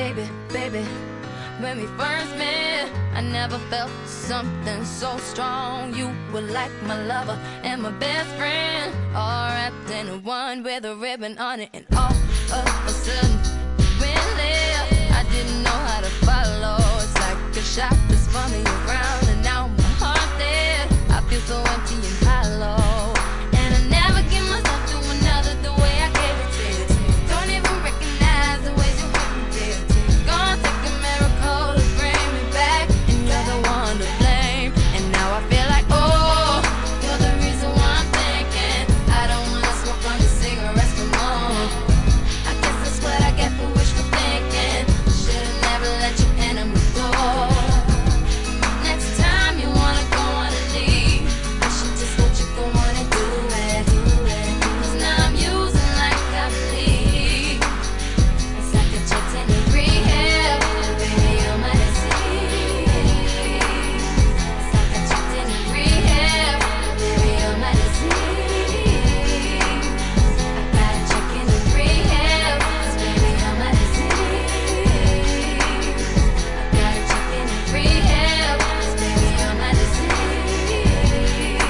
baby, baby. When we first met, I never felt something so strong. You were like my lover and my best friend, all wrapped in one with a ribbon on it. And all of a sudden, when left, I didn't know how to follow. It's like a shot that's spun me around, and now my heart's dead. I feel so empty and hollow, and I never give myself to another the way I gave it to you. Don't even recognize the ways you hurt me, dear. Gonna take a miracle to bring me back, and you're the one to blame. And now I feel like, oh, you're the reason why I'm thinking I don't wanna smoke on the cigarettes no more. I guess that's what I get for wishful thinking. Should've never let you enter my door. Next time you wanna go on a leave, I should just let you go on and do it. 'Cause now I'm using like I believe. It's like a check's in the rehab, baby, you're my disease. It's like a check's in the rehab, baby, you're my disease. I gotta check in the rehab, 'cause baby, you're my disease. I gotta check in the rehab, 'cause baby, you're my disease.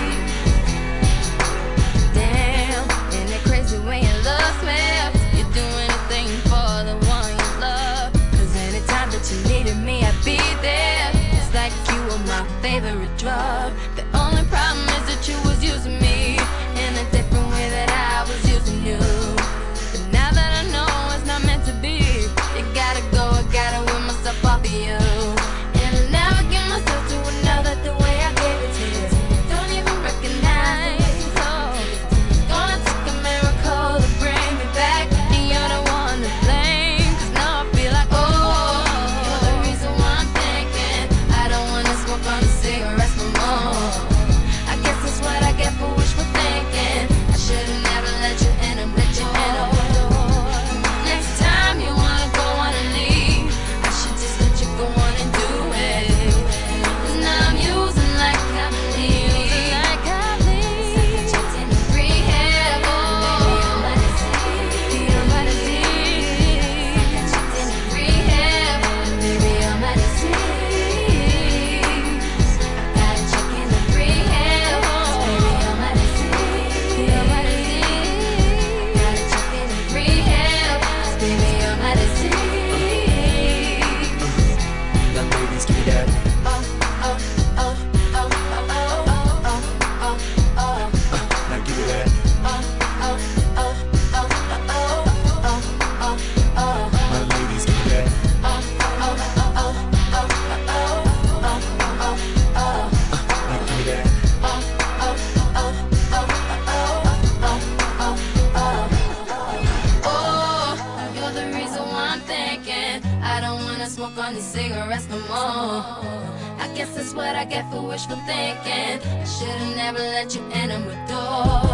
Damn, ain't it crazy when your love smells? You do anything for the one you love. 'Cause anytime that you needed me, I'd be there. It's like you were my favorite drug. The only problem is that you was using me in a different way that I was using you. But now that I know it's not meant to be, you gotta go, I gotta win myself off of you. And I'll never give myself to another the way I gave it to you. Don't even recognize, oh. Gonna take a miracle to bring me back, and you're the one to blame. 'Cause now I feel like, oh, you're the reason why I'm thinking I don't wanna smoke on the cigarettes no more. I guess that's what I get for wishful thinking. I should've never let you in and let you in my door. Next time you wanna go on and leave, I should just let you go on and do it. 'Cause now I'm using like I believe. It's like a check's in the rehab, baby, you're my disease. You're my disease. It's like a check's in the rehab, baby, you're my disease. I gotta check in the rehab, 'cause baby, you're my disease. You're my disease. Gotta check in the rehab, 'cause baby, you're my disease. Now ladies, give me that. Oh, oh, oh, oh, oh, oh, oh, oh, oh. Now give me that. Oh, oh, oh, oh, oh, oh, oh, oh. Now ladies, give me that. Oh, oh, oh, oh, oh, oh, oh, oh, oh. Now give me that. Oh, oh, oh, oh, oh, oh, oh. Oh, you're the reason why I'm thinking I don't wanna smoke on these cigarettes no more. I guess that's what I get for wishful thinking. I should've never let you enter my door.